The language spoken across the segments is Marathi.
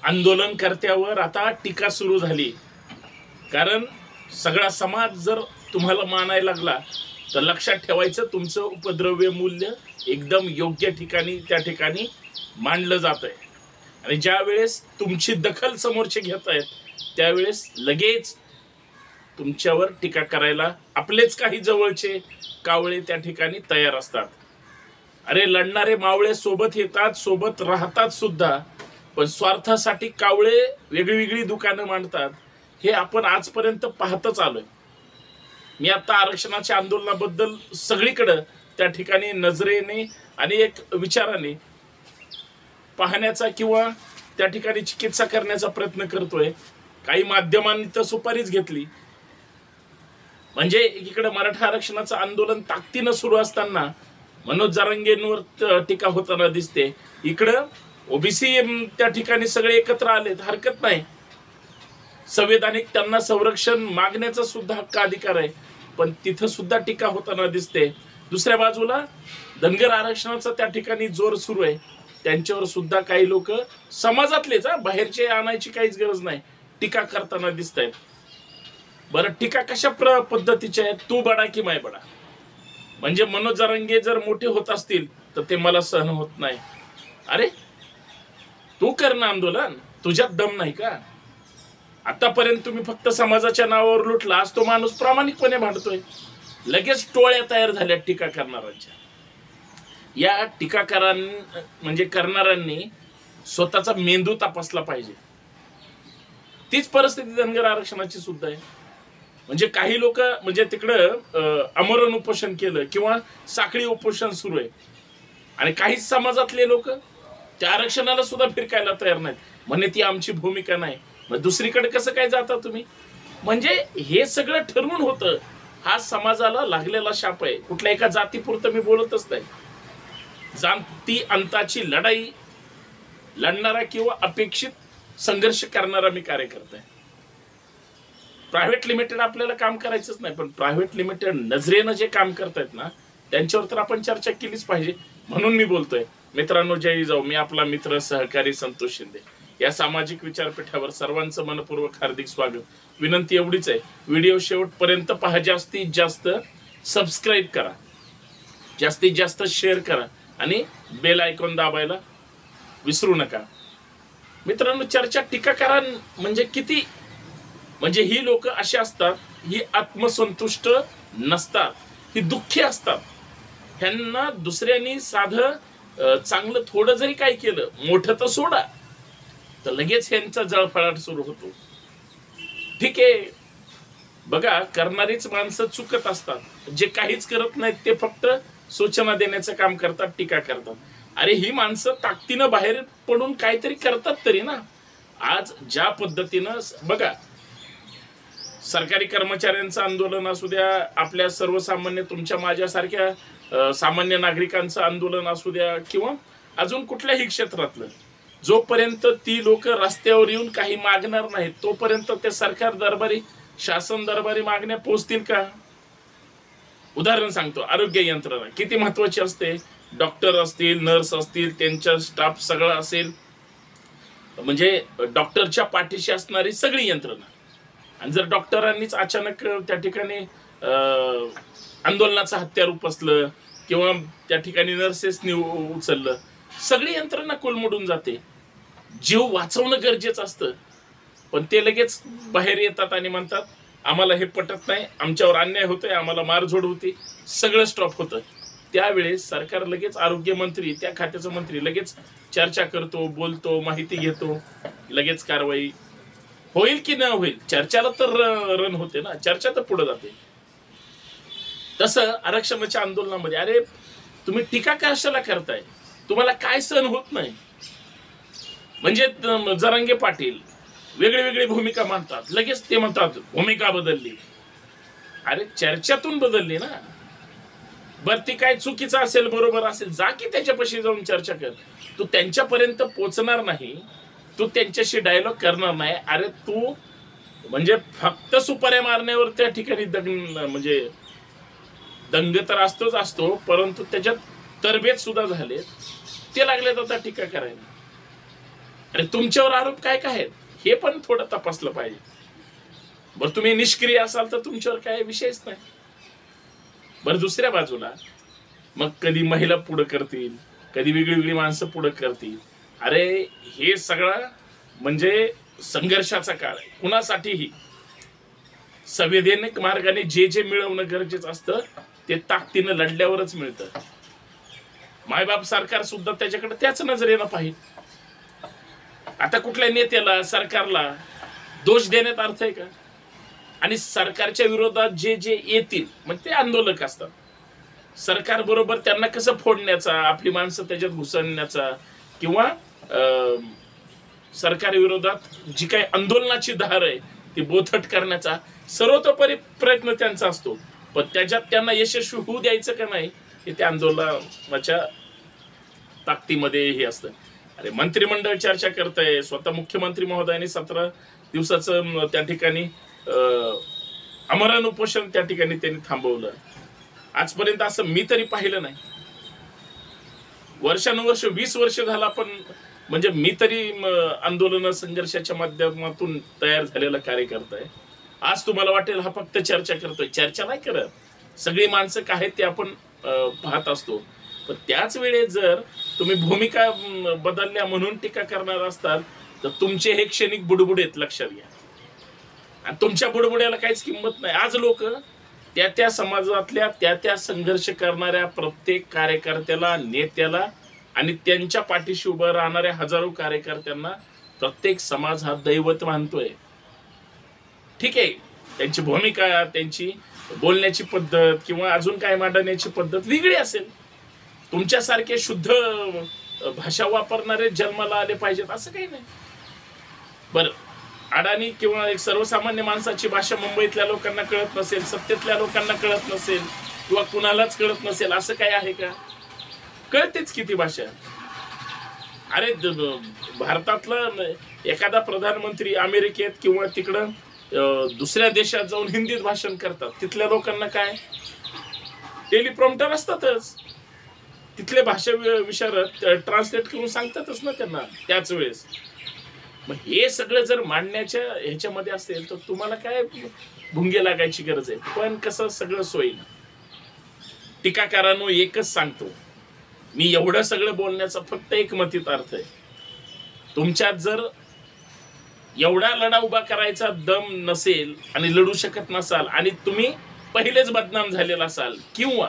आंदोलनकर्त्यावर आता टीका सुरू झाली। कारण सगळा समाज जर तुम्हाला मानायला लागला तर लक्षात ठेवायचं तुमचं उपद्रव्य मूल्य एकदम योग्य ठिकाणी त्या ठिकाणी मांडलं जात आहे। आणि ज्या वेळेस तुमची दखल समोरचे घेत आहेत त्यावेळेस लगेच तुमच्यावर टीका करायला आपलेच काही जवळचे कावळे त्या ठिकाणी तयार असतात। अरे लढणारे मावळे सोबत येतात, सोबत राहतात सुद्धा, पण स्वार्थासाठी कावळे वेगळी दुकानं मांडतात हे आपण आजपर्यंत पाहतच आलोय। मी आता आरक्षणाच्या आंदोलनाबद्दल सगळीकडे त्या ठिकाणी नजरेने आणि एक विचाराने पाहण्याचा किंवा त्या ठिकाणी चिकित्सा करण्याचा प्रयत्न करतोय। काही माध्यमांनी तर सुपारीच घेतली। म्हणजे एकीकडे मराठा आरक्षणाचं आंदोलन ताकदीनं सुरू असताना मनोज जरांगेंवर टीका होताना दिसते, इकडं ओबीसी त्या ठिकाणी सगळे एकत्र आलेत, हरकत नाही, संविधानिक त्यांना संरक्षण मागण्याचा सुद्धा हक्क अधिकार आहे, पण तिथं सुद्धा टीका होताना दिसते। दुसऱ्या बाजूला धनगर आरक्षणाचा त्या ठिकाणी जोर सुरू आहे, त्यांच्यावर सुद्धा काही लोक समाजातलेच, बाहेरचे आणायची काहीच गरज नाही, टीका करताना दिसत आहेत। बरं टीका कशा पद्धतीची आहे, तू बडा की माय बडा, म्हणजे मनोज जरांगे जर मोठे होत असतील तर ते मला सहन होत नाही। अरे तू कर ना आंदोलन, तुझ्यात दम नाही का? आतापर्यंत तुम्ही फक्त समाजाच्या नावावर लुटला, आज तो माणूस प्रामाणिकपणे भांडतोय, लगेच टोळ्या तयार झाल्या टीका करणाऱ्यांच्या। या म्हणजे करणाऱ्यांनी स्वतःचा मेंदू तपासला पाहिजे। तीच परिस्थिती धनगर आरक्षणाची सुद्धा आहे। म्हणजे काही लोक म्हणजे तिकडं आमरण उपोषण केलं किंवा साखळी उपोषण सुरू आहे, आणि काही समाजातले लोक त्या आरक्षणाला सुद्धा फिरकायला तयार नाहीत, म्हणे ती आमची भूमिका नाही। मग दुसरीकडे कसं काय जाता तुम्ही? म्हणजे हे सगळं ठरवून होतं। हा समाजाला लागलेला शाप आहे। कुठल्या एका जातीपुरतं मी बोलतच नाही, जाती अंताची लढाई लढणारा किंवा अपेक्षित संघर्ष करणारा मी कार्यकर्ता आहे। प्रायव्हेट लिमिटेड आपल्याला काम करायचंच नाही, पण प्रायव्हेट लिमिटेड नजरेनं जे काम करतायत ना त्यांच्यावर तर आपण चर्चा केलीच पाहिजे, म्हणून मी बोलतोय। मित्रांनो, जय जाऊ, मी आपला मित्र सहकारी संतोष शिंदे। या सामाजिक विचारपीठावर सर्वांचं मनपूर्वक हार्दिक स्वागत। विनंती एवढीच आहे, व्हिडिओ शेवटपर्यंत पहा, जास्तीत जास्त सबस्क्राईब करा, जास्तीत जास्त शेअर करा आणि बेल आयकॉन दाबायला विसरू नका। मित्रांनो, चर्चा टीका करा म्हणजे किती, म्हणजे ही लोक अशी असतात, ही आत्मसंतुष्ट नसतात, ही दुःखी असतात। ह्यांना दुसऱ्यांनी साधं चांगलं थोडं जरी काय केलं, मोठं तर सोडा, तर लगेच ह्यांचा जळफळाट सुरू होतो। ठीक आहे, बघा करणारीच माणसं चुकत असतात, जे काहीच करत नाहीत ते फक्त सूचना देण्याचं काम करतात, टीका करतात। अरे ही माणसं ताकदीनं बाहेर पडून काहीतरी करतात तरी ना। आज ज्या पद्धतीनं बघा, सरकारी कर्मचाऱ्यांचं आंदोलन असू द्या, आपल्या सर्वसामान्य तुमच्या माझ्यासारख्या सामान्य नागरिकांचं आंदोलन असू द्या, किंवा अजून कुठल्याही क्षेत्रातलं, जोपर्यंत ती लोक रस्त्यावर येऊन काही मागणार नाहीत तोपर्यंत ते सरकार दरबारी, शासन दरबारी मागण्या पोहोचतील का? उदाहरण सांगतो, आरोग्य यंत्रणा किती महत्वाची असते। डॉक्टर असतील, नर्स असतील, त्यांचा स्टाफ सगळा असेल, म्हणजे डॉक्टरच्या पाठीशी असणारी सगळी यंत्रणा, आणि जर डॉक्टरांनीच अचानक त्या ठिकाणी आंदोलनाचं हत्यार उपसलं किंवा त्या ठिकाणी नर्सेसनी उचललं, सगळी यंत्रणा कोलमडून जाते। जीव वाचवणं गरजेचं असतं, पण ते लगेच बाहेर येतात आणि म्हणतात आम्हाला हे पटत नाही, आमच्यावर अन्याय होतोय, आम्हाला मारझोड होती, सगळं स्टॉप होतं। त्यावेळेस सरकार लगेच, आरोग्यमंत्री, त्या खात्याचा मंत्री लगेच चर्चा करतो, बोलतो, माहिती घेतो, लगेच कारवाई होईल की न होईल, चर्चाला तर रन होते ना, चर्चा तर पुढे जाते। तसं आरक्षणाच्या आंदोलनामध्ये, अरे तुम्ही टीका कशाला करताय? तुम्हाला काय सहन होत नाही? म्हणजे जरांगे पाटील वेगळी भूमिका मांडतात, लगेच ते म्हणतात भूमिका बदलली। अरे चर्चातून बदलली ना। बर ती काय चुकीचं असेल, बरोबर असेल, जा की त्याच्यापाशी जाऊन चर्चा कर। तू त्यांच्यापर्यंत पोहोचणार नाही, तू त्यांच्याशी डायलॉग करणार नाही। अरे तू म्हणजे फक्त सुपाऱ्या मारण्यावर त्या ठिकाणी म्हणजे दंग तर असतो, परंतु त्याच्यात तरबेज सुद्धा झाले, ते लागले आता टीका करायला। आणि तुमच्यावर आरोप काय काय आहेत हे पण थोडं तपासलं पाहिजे. बरं तुम्ही निष्क्रिय असाल तर तुमच्यावर काय विषयच नाही. बरं दुसऱ्या बाजूला मग कधी महिला पुढं करतील, कधी वेगळी वेगळी माणसं पुढं करतील. अरे हे सगळं म्हणजे संघर्षाचा काळ आहे. कुणासाठीही संवैधानिक मार्गाने जे जे मिळवणं गरजेचं असतं ते ताकदीनं लढल्यावरच मिळतं. मायबाप सरकार सुद्धा त्याच्याकडे त्याच नजरेनं पाहिजे. आता कुठल्या नेत्याला सरकारला दोष देण्यात अर्थ आहे का? आणि सरकारच्या विरोधात जे जे येतील मग ते आंदोलक असतात. सरकार बरोबर त्यांना कसं फोडण्याचा, आपली माणसं त्याच्यात घुसवण्याचा किंवा सरकार विरोधात जी काही आंदोलनाची धार आहे ती बोथट करण्याचा सर्वतोपरी प्रयत्न त्यांचा असतो. पण त्याच्यात त्यांना यशस्वी होऊ द्यायचं का नाही हे त्या आंदोलनाच्या ताकदीमध्ये हे असतं. अरे मंत्रिमंडळ चर्चा करतंय, स्वतः मुख्यमंत्री महोदयांनी 17 दिवसाचं त्या ठिकाणी आमरण उपोषण त्या ठिकाणी त्यांनी थांबवलं. आजपर्यंत असं मी तरी पाहिलं नाही. वर्षानुवर्ष 20 वर्ष झाला पण म्हणजे मी तरी आंदोलन संघर्षाच्या माध्यमातून तयार झालेला कार्यकर्ता आहे. आज तुम्हाला वाटेल हा फक्त चर्चा करतोय. चर्चा नाही करत, सगळी माणसं काय आहेत ते आपण पाहत असतो. पण त्याच वेळेस जर तुम्ही भूमिका बदलल्या म्हणून टीका करणार असताल तर तुमचे हे क्षणिक बुडबुडेत लक्षात घ्या. आणि तुमच्या बुडबुड्याला काहीच किंमत नाही. आज लोक त्या त्या समाजातल्या त्या त्या संघर्ष करणाऱ्या प्रत्येक कार्यकर्त्याला, नेत्याला आणि त्यांच्या पाठीशी उभं राहणाऱ्या हजारो कार्यकर्त्यांना प्रत्येक समाज हा दैवत मानतोय. ठीक आहे, त्यांची भूमिका, त्यांची बोलण्याची पद्धत किंवा अजून काय मांडण्याची पद्धत वेगळी असेल. तुमच्यासारखे शुद्ध भाषा वापरणारे जन्माला आले पाहिजेत असं काही नाही. बरं अडाणी किंवा एक सर्वसामान्य माणसाची भाषा मुंबईतल्या लोकांना कळत नसेल, सत्तेतल्या लोकांना कळत नसेल किंवा कुणालाच कळत नसेल असं काय आहे का? कळतेच किती भाषा. अरे भारतातला एखादा प्रधानमंत्री अमेरिकेत किंवा तिकडं दुसऱ्या देशात जाऊन हिंदीत भाषण करतात. तिथल्या लोकांना काय टेलिप्रॉम्प्टर असतातच, तिथले भाषा विशारद ट्रान्सलेट करून सांगतातच ना त्यांना त्याच वेळेस. मग हे सगळं जर मांडण्याच्या ह्याच्यामध्ये असेल तर तुम्हाला काय भुंगे लागायची गरज आहे. पण कसं सगळं सोयीनं. टीकाकारांनो एकच सांगतो, मी एवढं सगळं बोलण्याचा फक्त एक मतीत अर्थ आहे. तुमच्यात जर एवढा लढा उभा करायचा दम नसेल आणि लढू शकत नसाल आणि तुम्ही पहिलेच बदनाम झालेला असाल किंवा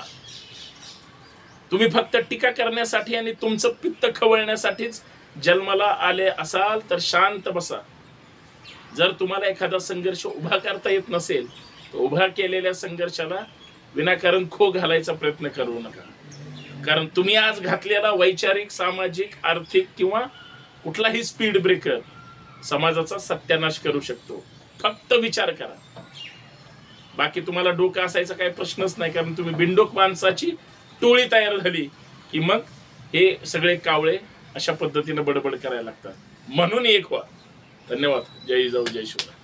तुम्ही फक्त टीका करण्यासाठी आणि तुमचं पित्त खवळण्यासाठीच जन्माला आले असाल तर शांत बसा. जर तुम्हाला एखादा संघर्ष उभा करता येत नसेल तर उभा केलेल्या संघर्षाला विनाकारण खो घालायचा प्रयत्न करू नका. कारण तुम्ही आज घातलेला वैचारिक, सामाजिक, आर्थिक किंवा कुठलाही स्पीड ब्रेकर समाजाचा सत्यानाश करू शकतो. फक्त विचार करा. बाकी तुम्हाला डोकं असायचा काही प्रश्नच नाही. कारण तुम्ही बिंडोक माणसाची टोळी तयार झाली की मग हे सगळे कावळे अशा पद्धतीने बडबड करायला लागतात. म्हणून एक व्हा. धन्यवाद. जय जिजाऊ, जय शिवराय.